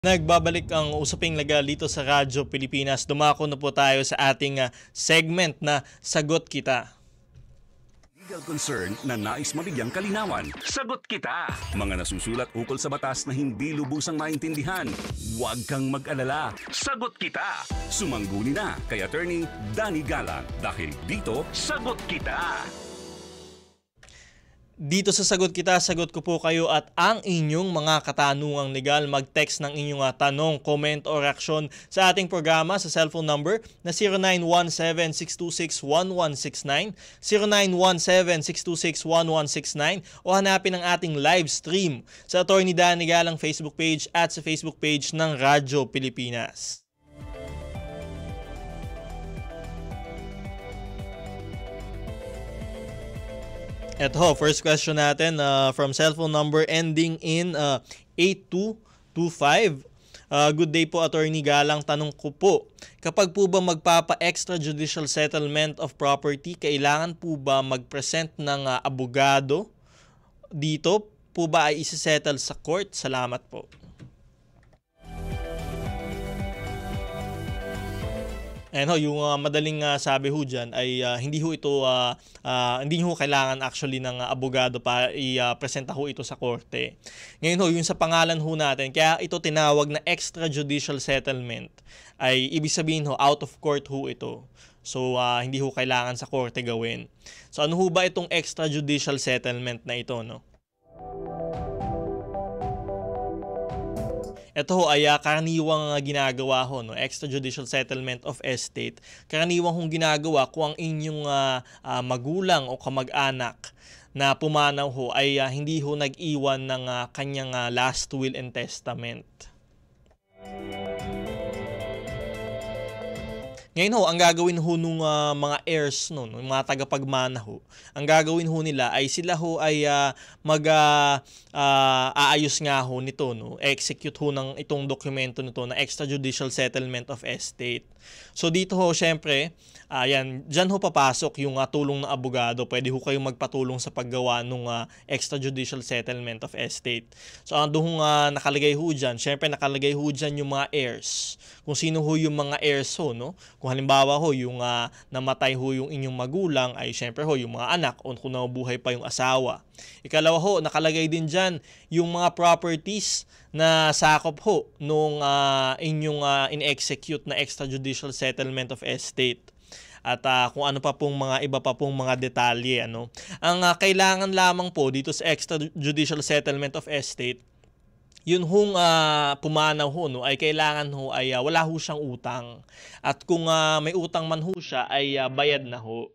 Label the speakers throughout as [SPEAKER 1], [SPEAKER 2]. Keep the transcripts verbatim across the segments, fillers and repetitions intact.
[SPEAKER 1] Nagbabalik ang usaping legal dito sa Radyo Pilipinas. Dumako na po tayo sa ating uh, segment na Sagot Kita.
[SPEAKER 2] Legal concern na nais mabigyang kalinawan. Sagot kita! Mga nasusulat ukol sa batas na hindi lubusang maintindihan. Huwag kang mag-alala. Sagot kita! Sumangguni na kay Attorney Danny Galang dahil dito, Sagot Kita!
[SPEAKER 1] Dito sa Sagot Kita, sagot ko po kayo at ang inyong mga katanungang legal. Mag-text ng inyong uh, tanong, comment or reaksyon sa ating programa sa cellphone number na zero nine one seven, six two six, one one six nine, zero nine one seven, six two six, one one six nine o hanapin ang ating live stream sa Attorney Danny Galang Facebook page at sa Facebook page ng Radyo Pilipinas. Eto, first question natin uh, from cellphone number ending in uh, eight two two five. Uh, good day po, Attorney Galang. Tanong ko po, kapag po ba magpapa-extrajudicial settlement of property, kailangan po ba mag-present ng uh, abogado? Dito po ba ay isi-settle sa court? Salamat po. And ho, yung uh, madaling uh, sabi ho dyan ay uh, hindi ho ito, uh, uh, hindi ho kailangan actually ng uh, abogado para i-presenta uh, ho ito sa korte. Ngayon ho, yung sa pangalan ho natin, kaya ito tinawag na extrajudicial settlement, ay ibig sabihin ho, out of court ho ito. So, uh, hindi ho kailangan sa korte gawin. So, ano ho ba itong extrajudicial settlement na ito, no? Ito ho ay uh, karaniwang uh, ginagawa ho, no? Extrajudicial settlement of estate. Karaniwang hong ginagawa kung ang inyong uh, uh, magulang o kamag-anak na pumanaw ho ay uh, hindi ho nag-iwan ng uh, kanyang uh, last will and testament. Ngayon ho, ang gagawin ho nung uh, mga heirs, no, ng mga tagapagmana ho, ang gagawin ho nila ay sila ho ay uh, mag uh, uh, aayos nga ho nito, no, execute ho ng itong dokumento nito na extrajudicial settlement of estate. So dito ho, syempre, ayan, uh, dyan ho papasok yung uh, tulong ng abogado. Pwede ho kayong magpatulong sa paggawa ng uh, extrajudicial settlement of estate. So ang doon uh, nakalagay ho dyan, syempre nakalagay ho dyan yung mga heirs. Kung sino ho yung mga heirs ho, no? Kung halimbawa ho, yung uh, namatay ho yung inyong magulang, ay syempre ho, yung mga anak o kung nabubuhay pa yung asawa. Ikalawa ho, nakalagay din dyan yung mga properties na sakop ho nung uh, inyong uh, in-execute na extrajudicial settlement of estate. At uh, kung ano pa pong mga iba pa pong mga detalye. Ano? Ang uh, kailangan lamang po dito sa extrajudicial settlement of estate, yun hong uh, pumanaw ho, no, ay kailangan ho ay uh, wala ho siyang utang. At kung uh, may utang man ho siya ay uh, bayad na ho.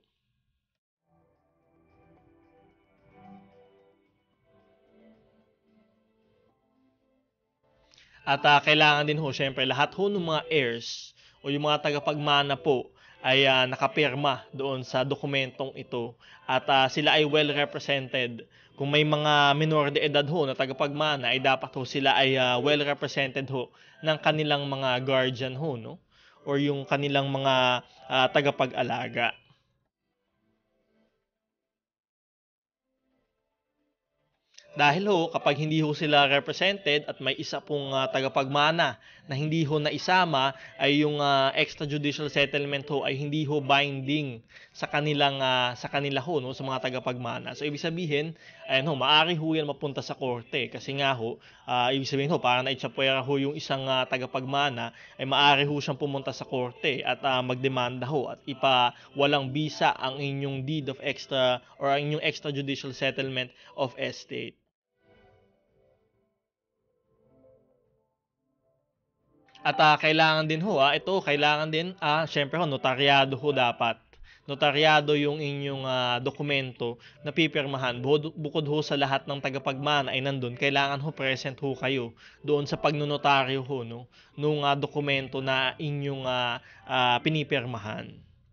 [SPEAKER 1] At uh, kailangan din ho, syempre, lahat ho ng mga heirs o yung mga tagapagmana po ay uh, nakapirma doon sa dokumentong ito. At uh, sila ay well represented. Kung may mga minor de edad ho na tagapagmana, ay dapat ho sila ay uh, well represented ho ng kanilang mga guardian ho, no? Or yung kanilang mga uh, tagapag-alaga. Dahil ho, kapag hindi ho sila represented at may isa pong uh, tagapagmana na hindi ho naisama, ay yung uh, extrajudicial settlement ho ay hindi ho binding sa kanilang uh, sa kanila ho, no, sa mga tagapagmana. So ibig sabihin, ayun ho, maaari ho yan mapunta sa korte kasi nga ho, uh, ibig sabihin ho, para naitsapwera ho yung isang uh, tagapagmana, ay maaari ho siyang pumunta sa korte at uh, magdemanda ho at ipa walang bisa ang inyong deed of extra or ang inyong extrajudicial settlement of estate. At uh, kailangan din ho, ah, ito, kailangan din, ah, syempre ho, notaryado ho dapat. Notaryado yung inyong uh, dokumento na pipirmahan. Bukod, bukod ho sa lahat ng tagapagmana ay nandun, kailangan ho present ho kayo doon sa pagnonotaryo ho, no, nung uh, dokumento na inyong uh, uh, pinipirmahan.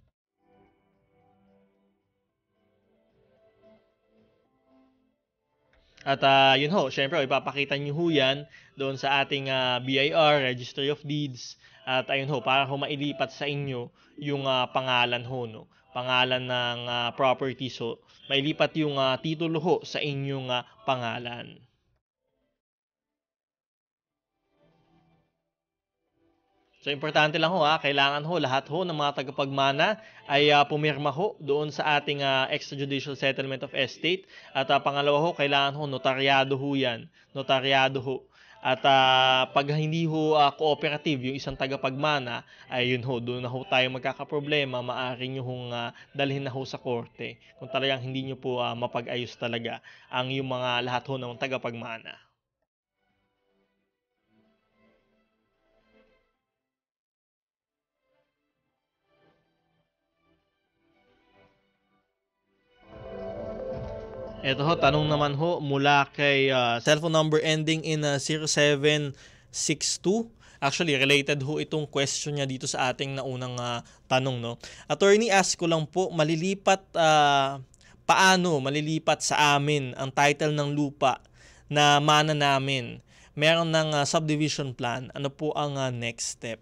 [SPEAKER 1] At uh, yun ho, syempre, ipapakita nyo ho yan doon sa ating uh, B I R, Registry of Deeds. At ayun ho, para ho mailipat sa inyo yung uh, pangalan ho, no? Pangalan ng uh, properties ho. Mailipat yung uh, titulo ho sa inyong uh, pangalan. So importante lang ho ha, kailangan ho lahat ho ng mga tagapagmana ay uh, pumirma ho doon sa ating uh, extrajudicial settlement of estate. At uh, pangalawa ho, kailangan ho notaryado ho yan. Notaryado ho. At uh, pag hindi ho uh, cooperative yung isang tagapagmana, ay yun ho, doon na ho tayo magkakaproblema, maaari nyo hong uh, dalhin na ho sa korte kung talagang hindi nyo po uh, mapag-ayos talaga ang yung mga lahat ho ng tagapagmana. Ito ho, tanong naman ho mula kay uh, cellphone number ending in uh, zero seven six two. Actually, related ho itong question niya dito sa ating naunang uh, tanong. No? Attorney, ask ko lang po, malilipat, uh, paano malilipat sa amin ang title ng lupa na mana namin? Meron ng uh, subdivision plan. Ano po ang uh, next step?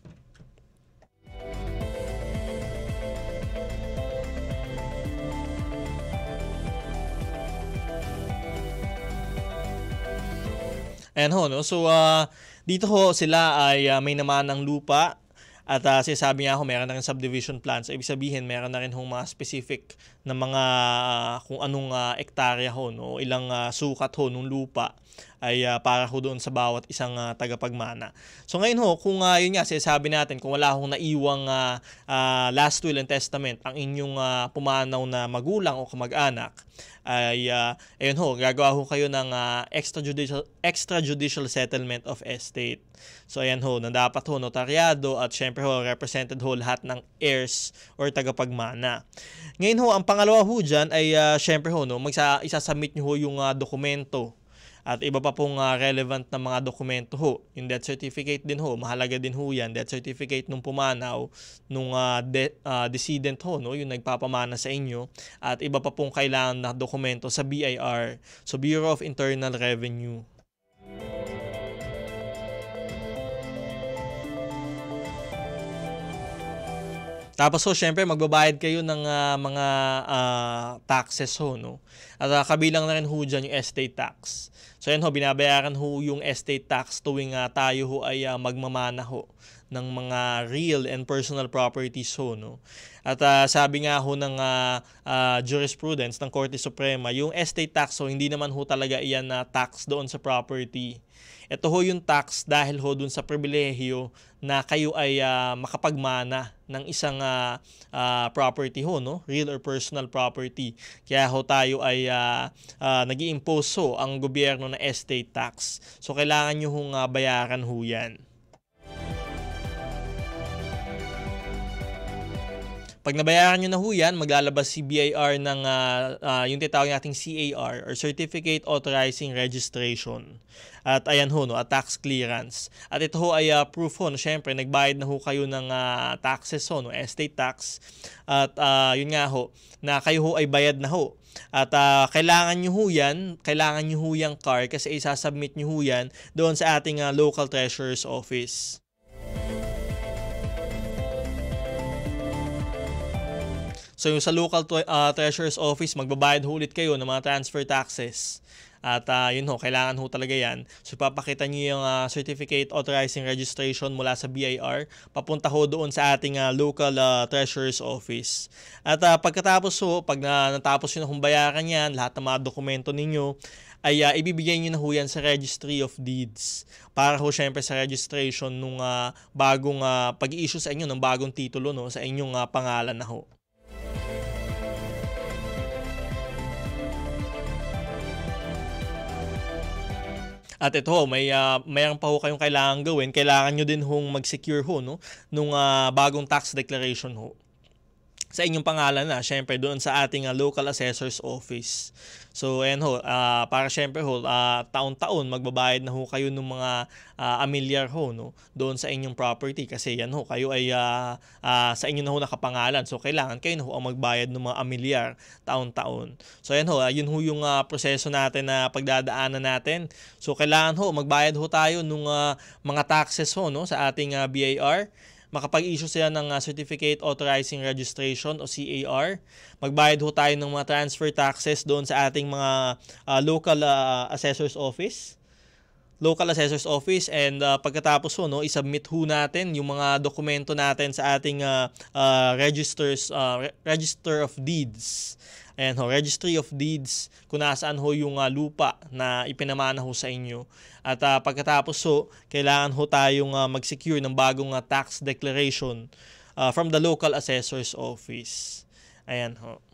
[SPEAKER 1] Ayan ho, no? So, uh, dito ho sila ay uh, may naman ng lupa at uh, sinasabi nga ho, meron na rin subdivision plan. So, ibig sabihin, meron na rin hong mga specific na mga uh, kung anong uh, ektarya ho, no? Ilang uh, sukat ho nung lupa ay uh, para ho doon sa bawat isang uh, tagapagmana. So ngayon ho, kung uh, yun nga, sinasabi natin, kung wala hong naiwang uh, uh, last will and testament ang inyong uh, pumanaw na magulang o kamag-anak, ay uh, ayun ho, gagawa ho kayo ng uh, extrajudicial, extrajudicial settlement of estate. So ayan ho, na dapat ho notaryado at syempre ho, represented ho lahat ng heirs or tagapagmana. Ngayon ho, ang pangalawa ho dyan ay uh, syempre ho, no, magsa, isasubmit nyo ho yung uh, dokumento. At iba pa pong uh, relevant na mga dokumento ho. Yung death certificate din ho, mahalaga din ho yan. Death certificate nung pumanaw, nung uh, de- uh, decedent ho, no? Yung nagpapamana sa inyo. At iba pa pong kailangan na dokumento sa B I R, so Bureau of Internal Revenue. Tapos ho, syempre magbabayad kayo ng uh, mga uh, taxes ho, no? At uh, kabilang na rin ho dyan yung estate tax. So yan ho, binabayaran ho yung estate tax tuwing uh, tayo ho ay uh, magmamana ho ng mga real and personal properties ho, no? At uh, sabi nga ho ng uh, uh, jurisprudence ng Korte Suprema, yung estate tax ho, hindi naman ho talaga iyan na uh, tax doon sa property. Ito ho yung tax dahil ho dun sa pribilehiyo na kayo ay uh, makapagmana ng isang uh, uh, property ho, no? Real or personal property. Kaya ho tayo ay uh, uh, nag-i-impose ho ang gobyerno na estate tax. So kailangan nyo hong uh, bayaran ho yan. Pag nabayaran nyo na ho yan, maglalabas si B I R ng uh, uh, yung tinatawag nating C A R or Certificate Authorizing Registration. At ayan ho, no, at tax clearance. At ito ho ay uh, proof ho, no, syempre nagbayad na ho kayo ng uh, taxes ho, no, estate tax. At uh, yun nga ho, na kayo ho ay bayad na ho. At uh, kailangan nyo ho yan, kailangan nyo ho yung C A R kasi isasubmit nyo ho yan doon sa ating uh, local treasurer's office. So yung sa local uh, treasurer's office, magbabayad ho ulit kayo ng mga transfer taxes. At uh, yun ho, kailangan ho talaga yan. So papakita nyo yung uh, Certificate Authorizing Registration mula sa B I R, papunta ho doon sa ating uh, local uh, treasurer's office. At uh, pagkatapos ho, pag na, natapos nyo na kung bayaran yan, lahat ng mga dokumento ninyo, ay uh, ibibigay nyo na ho yan sa Registry of Deeds. Para ho syempre sa registration nung uh, bagong uh, pag-i-issue sa inyo ng bagong titulo, no, sa inyong uh, pangalan na ho. At ito ho, may uh, mayroon pa ho kayong kailangan gawin. Kailangan nyo din hong mag-secure ho, no, nung uh, bagong tax declaration ho sa inyong pangalan na, syempre doon sa ating uh, local assessor's office. So ayan ho, uh, para syempre ho, uh, taon-taon magbabayad na ho kayo ng mga uh, amilyar ho, no, doon sa inyong property kasi yan ho, kayo ay uh, uh, sa inyo na ho nakapangalan. So kailangan kayo na ho ang magbayad ng mga amilyar taon-taon. So ayan ho, uh, yun ho yung uh, proseso natin na pagdadaanan natin. So kailangan ho magbayad ho tayo ng uh, mga taxes ho, no, sa ating uh, B I R. Makapag-issue sila ng uh, Certificate Authorizing Registration o C A R. Magbayad ho tayo ng mga transfer taxes doon sa ating mga uh, local uh, assessor's office. local assessor's office, and uh, pagkatapos ho, no, isubmit ho natin yung mga dokumento natin sa ating uh, uh, registers uh, re- register of deeds. Ayan ho, registry of deeds, kung nasaan ho yung uh, lupa na ipinamana ho sa inyo. At uh, pagkatapos ho, kailangan ho tayong uh, mag-secure ng bagong uh, tax declaration uh, from the local assessor's office. Ayan ho.